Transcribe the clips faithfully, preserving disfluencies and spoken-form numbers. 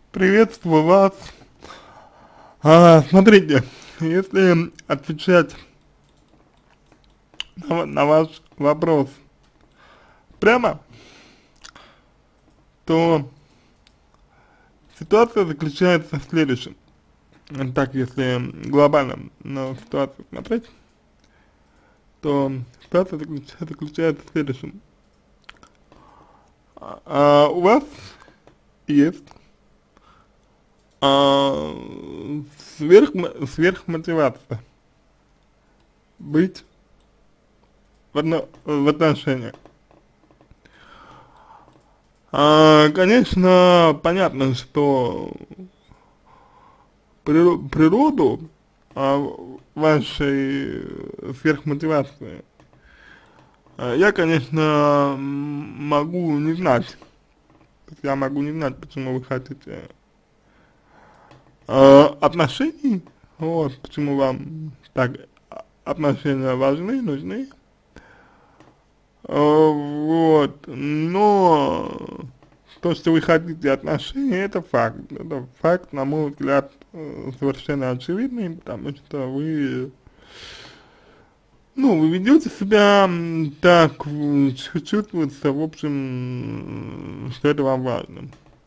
Приветствую вас. А, смотрите, если отвечать на, на ваш вопрос прямо, то ситуация заключается в следующем. Так, если глобально на ситуацию смотреть, то ситуация заключается, заключается в следующем. А, а у вас есть а, сверх, сверхмотивация быть в, одно, в отношениях. А, конечно, понятно, что приро- природу а, вашей сверхмотивации а, я, конечно, м, могу не знать. То есть я могу не знать, почему вы хотите а, отношений, вот, почему вам так а, отношения важны, нужны. А, вот, но то, что вы хотите отношения, это факт. Это факт, на мой взгляд, э, совершенно очевидный, потому что вы, ну, вы ведете себя м, так, м, чу- чувствуется, в общем, м, что это вам важно.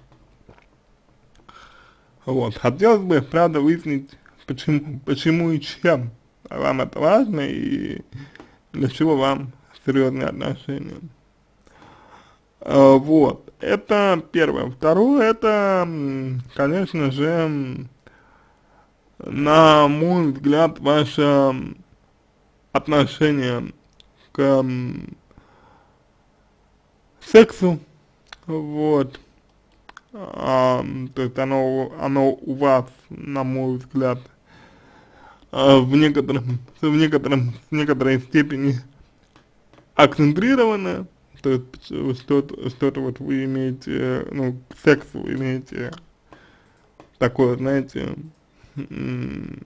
Вот, хотелось бы, правда, выяснить, почему, почему и чем вам это важно, и для чего вам серьезные отношения. А, вот, это первое. Второе, это, м, конечно же, м, на мой взгляд, ваше м, отношение к м, сексу, вот, а, м, то есть оно, оно у вас, на мой взгляд, а, в некотором, в некотором, в некоторой степени акцентрировано, то есть что-то, что-то вот вы имеете, ну, к сексу вы имеете такое, знаете, м,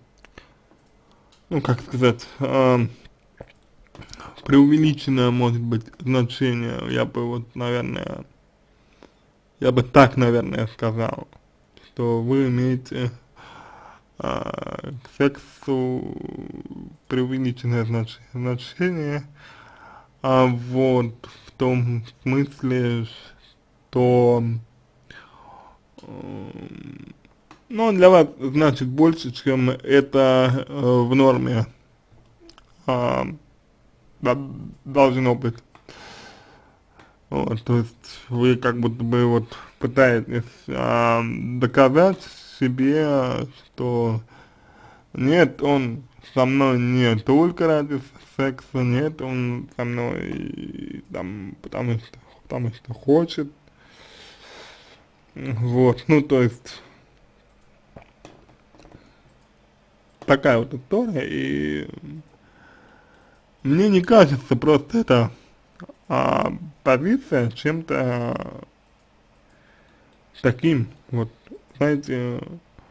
ну, как сказать, э, преувеличенное, может быть, значение, я бы вот, наверное, я бы так, наверное, сказал, что вы имеете э, к сексу преувеличенное знач значение, а вот в том смысле, что, э, ну, он для вас значит больше, чем это э, в норме э, должно быть. Вот, то есть вы как будто бы вот пытаетесь а, доказать себе, что нет, он со мной не только ради секса, нет, он со мной там, потому что, потому что хочет, вот, ну, то есть такая вот история, и мне не кажется просто эта а, позиция чем-то таким, вот, знаете,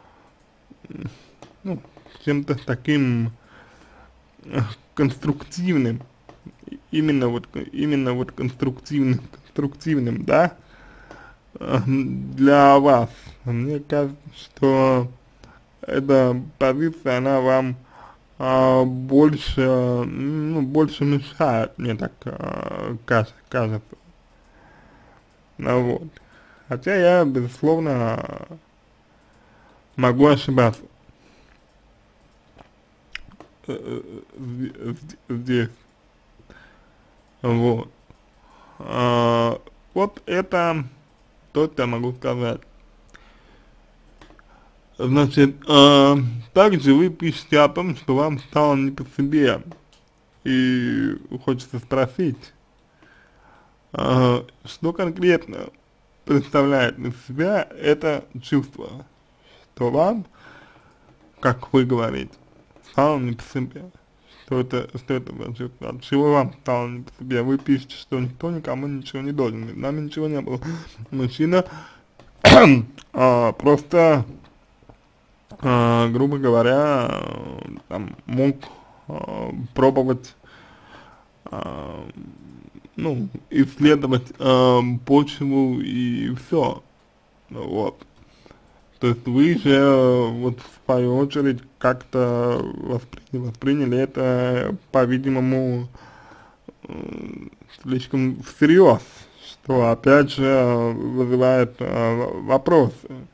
ну, чем-то таким э, конструктивным, именно вот, именно вот конструктивным, конструктивным, да, э, для вас. Мне кажется, что эта позиция, она вам а, больше, ну, больше мешает, мне так а, кажется, кажется. Ну, вот. Хотя я, безусловно, могу ошибаться э, э, здесь, вот. А, вот это то, что я могу сказать. Значит, а, также вы пишете о том, что вам стало не по себе, и хочется спросить, а, что конкретно представляет из себя это чувство, что вам, как вы говорите, стало не по себе, что это, что это за чувство, от чего вам стало не по себе. Вы пишете, что никто никому ничего не должен, между нами ничего не было. Мужчина а, просто, а, грубо говоря, э, там, мог а, пробовать, а, ну, исследовать а, почву и все, вот. То есть вы же, э, вот в свою очередь, как-то воспри восприняли это, по-видимому, слишком всерьез, что опять же вызывает э, вопросы,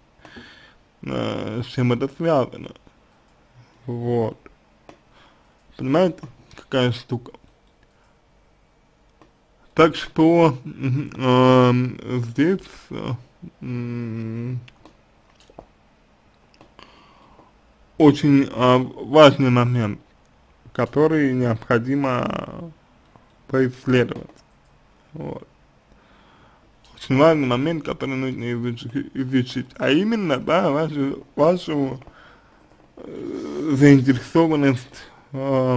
э, с чем это связано. Вот. Понимаете, какая штука? Так что э, здесь э, очень э, важный момент, который необходимо поисследовать. Вот. Очень важный момент, который нужно изучить, изучить. А именно, да, вашу, вашу э, заинтересованность э,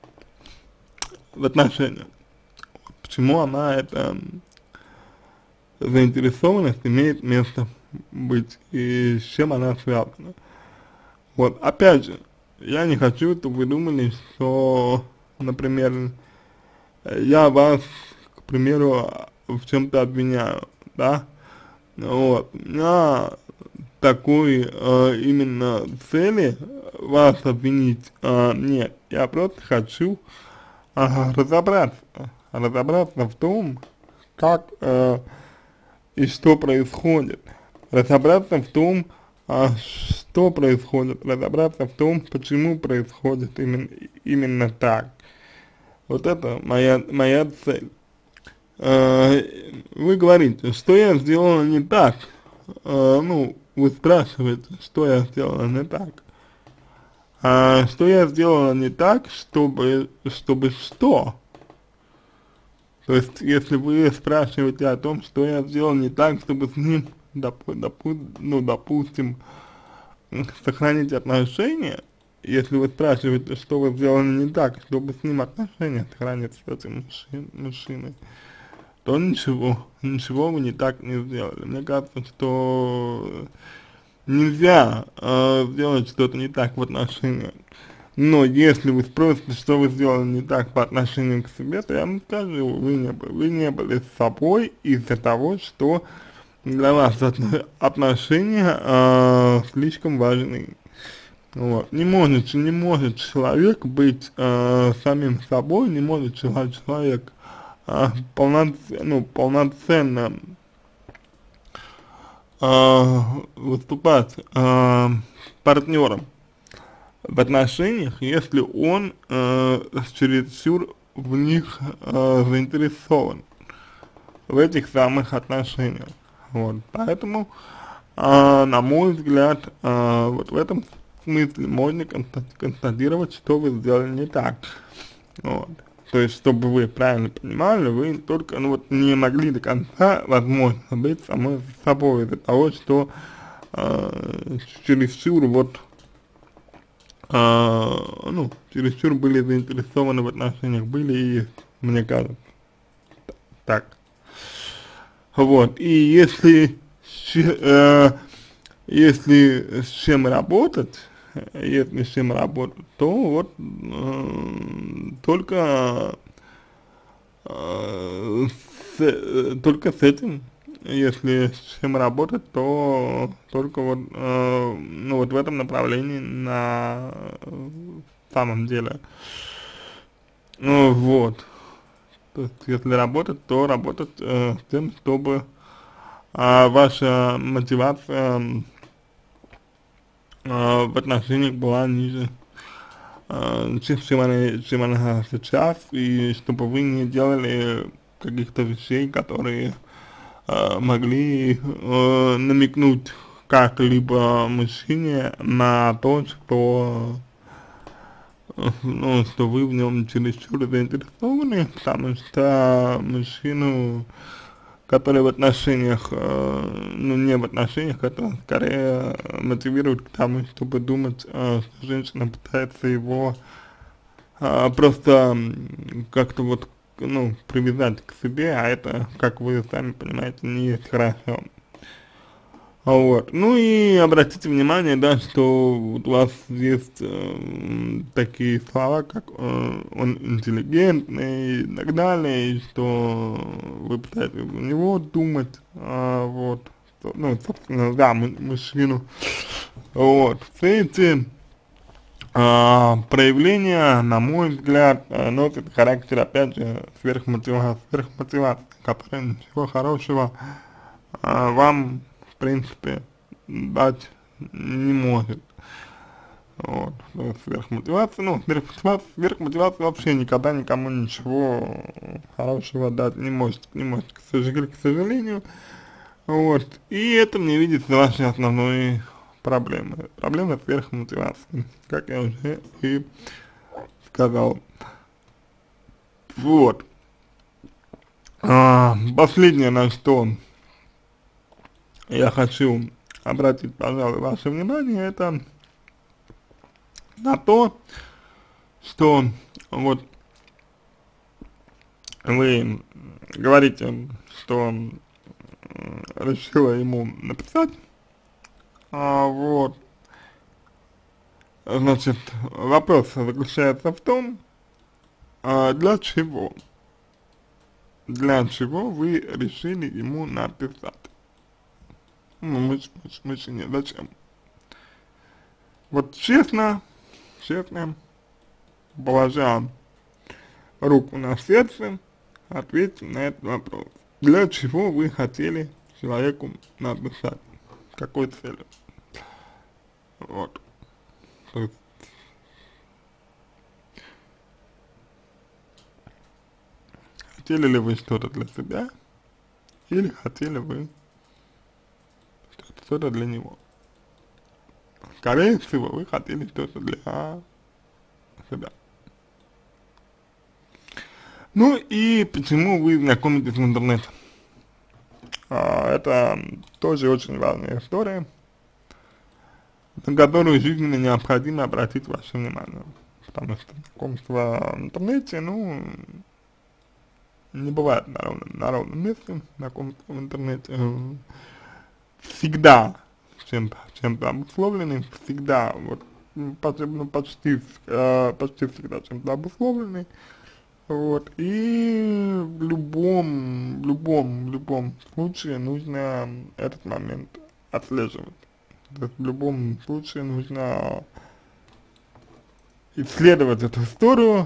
в отношениях. Почему она, эта заинтересованность, имеет место быть и с чем она связана. Вот, опять же, я не хочу, чтобы вы думали, что, например, я вас, к примеру, в чем-то обвиняю, да, вот, у меня такой э, именно цели вас обвинить э, нет, я просто хочу э, разобраться, разобраться в том, как э, и что происходит, разобраться в том, а что происходит, разобраться в том, почему происходит именно, именно так. Вот это моя, моя цель. Э, вы говорите, что я сделала не так. Э, ну, вы спрашиваете, что я сделала не так. А что я сделала не так, чтобы, чтобы что? То есть, если вы спрашиваете о том, что я сделал не так, чтобы с ним, допу допу ну, допустим, сохранить отношения, если вы спрашиваете, что вы сделали не так, чтобы с ним отношения сохранить с этим мужчин, мужчиной, то ничего, ничего вы не так не сделали. Мне кажется, что нельзя э, сделать что-то не так в отношениях. Но если вы спросите, что вы сделали не так по отношению к себе, то я вам скажу, вы не, вы не были с собой из-за того, что для вас отношения э, слишком важны. Вот. Не может, не может человек быть э, самим собой, не может человек э, полноценно, ну, полноценно э, выступать э, партнером в отношениях, если он э, чересчур в них э, заинтересован, в этих самых отношениях. Вот. Поэтому, э, на мой взгляд, э, вот в этом смысле можно констатировать, что вы сделали не так. Вот. То есть, чтобы вы правильно понимали, вы только, ну вот, не могли до конца, возможно, быть самой собой из-за того, что э, чересчур вот э, ну, чересчур были заинтересованы в отношениях, были и есть, мне кажется, так. Вот, и если, э, если с чем работать, если с чем работать, то вот э, только, э, с, э, только с этим, если с чем работать, то только вот, э, ну вот в этом направлении на самом деле. Ну, вот. То есть, если работать, то работать э, с тем, чтобы э, ваша мотивация э, в отношениях была ниже, э, чем, чем, она, чем она сейчас, и чтобы вы не делали каких-то вещей, которые э, могли э, намекнуть как-либо мужчине на то, что ну, что вы в нем чересчур заинтересованы, потому что мужчину, который в отношениях, э, ну, не в отношениях, это скорее мотивирует к тому, чтобы думать, э, что женщина пытается его э, просто как-то вот, ну, привязать к себе, а это, как вы сами понимаете, не есть хорошо. Вот. Ну и обратите внимание, да, что вот у вас есть э, такие слова, как э, он интеллигентный и так далее, и что вы пытаетесь за него думать, э, вот, ну, собственно, да, мужчину. Вот. Все эти а, проявления, на мой взгляд, а, носят характер, опять же, сверхмотивации, сверхмотивации, которая ничего хорошего а, вам, в принципе, дать не может. Вот, сверхмотивация, ну, сверхмотивация, сверхмотивация вообще никогда никому ничего хорошего дать не может, не может, к сожалению, к сожалению. Вот, и это мне видится вашей основной проблемой. Проблема сверхмотивации, как я уже и сказал. Вот. А, последнее, на что я хочу обратить, пожалуй, ваше внимание, это на то, что вот вы говорите, что решила ему написать, а, вот, значит, вопрос заключается в том, а, для чего, для чего вы решили ему написать, ну, муж, муж, мужчине, зачем, вот честно, честно, положа руку на сердце, ответьте на этот вопрос. Для чего вы хотели человеку написать? Какой целью? Вот. То есть, хотели ли вы что-то для себя, или хотели вы что-то для него? Скорее всего, вы хотели что-то для себя. Ну и почему вы знакомитесь в интернете? А, это тоже очень важная история, на которую жизненно необходимо обратить ваше внимание. Потому что знакомство в интернете, ну, не бывает на ровном, на ровном месте, знакомство в интернете всегда чем-то чем обусловлены, всегда, вот, почти, ну, почти, э, почти всегда чем-то обусловлены. Вот, и в любом, в любом, в любом случае нужно этот момент отслеживать. То есть в любом случае нужно исследовать эту историю,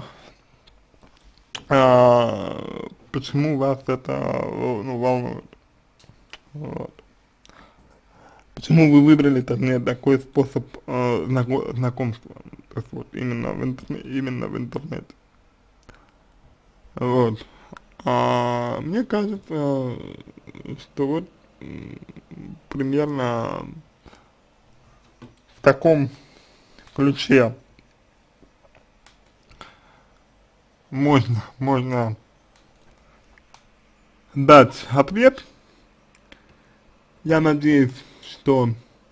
а, почему вас это, ну, волнует. Вот. Почему вы выбрали, точнее, такой способ э, знакомства, то есть вот именно в интернете, именно в интернете. Вот, а, мне кажется, что вот примерно в таком ключе можно, можно дать ответ. Я надеюсь, что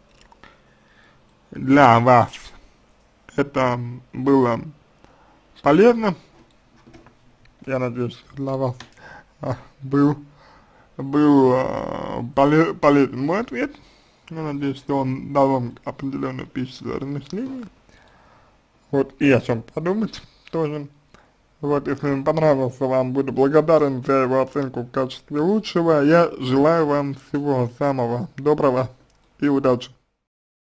для вас это было полезно. Я надеюсь, что для вас а, был, был а, поле, полезен мой ответ. Я надеюсь, что он дал вам определенную пищу для размышлений. Вот, и о чем подумать тоже. Вот, если вам понравился, вам буду благодарен за его оценку в качестве лучшего. Я желаю вам всего самого доброго и удачи.